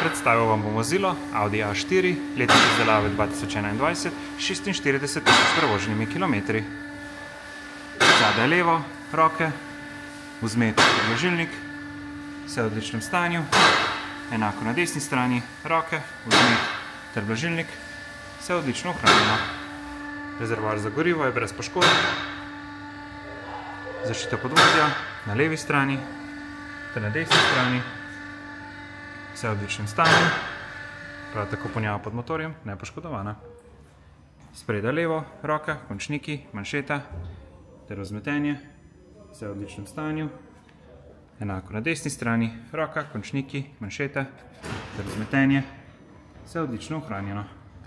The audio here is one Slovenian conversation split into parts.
Predstavil vam bom vozilo Audi A4, letnik izdelave 2021, 46 tisoč prevoženimi kilometri. Zadaj levo, roke, vzmet predložilnik, vse v odličnem stanju. Enako na desni strani, roke, vzmet ter blažilnik, vse odlično ohranjeno. Rezervoar za gorivo je brez poškodb. Zaščita podvozja na levi strani ter na desni strani, vse v odličnem stanju, prav tako ponjava pod motorjem nepoškodovana. Spredaj levo, roka, končniki, manšeta ter vzmetenje, vse v odličnem stanju. Enako na desni strani, roka, končniki, manšeta ter vzmetenje, vse odlično ohranjeno.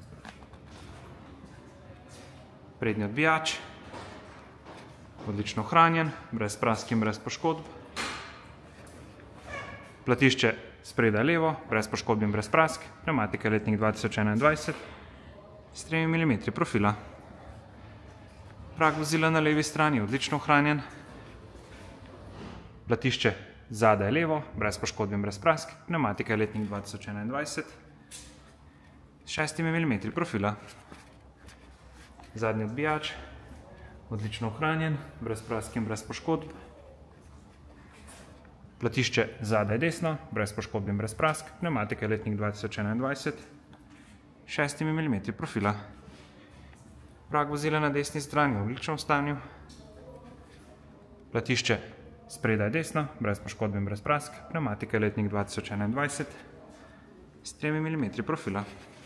Prednji odbijač, odlično ohranjen, brez prask in brez poškodb. Platišče spredaj levo, brez poškodb in brez prask, pnevmatika letnik 2021 s 3 mm profila. Prag vozila na levi strani odlično ohranjen. Platišče zadaj levo, brez poškodb in brez prask, pnevmatika letnik 2021 s 6 mm profila. Zadnji odbijač, odlično ohranjen, brez prask in brez poškodb. Platišče zadaj desno, brez poškodb in brez prask, pnevmatika letnik 2021 s 6 mm profila. Prag vozila na desni strani v odličnem stanju. Platišče spredaj desno, brez poškodb in brez prask, pnevmatika letnik 2021 s 3 mm profila.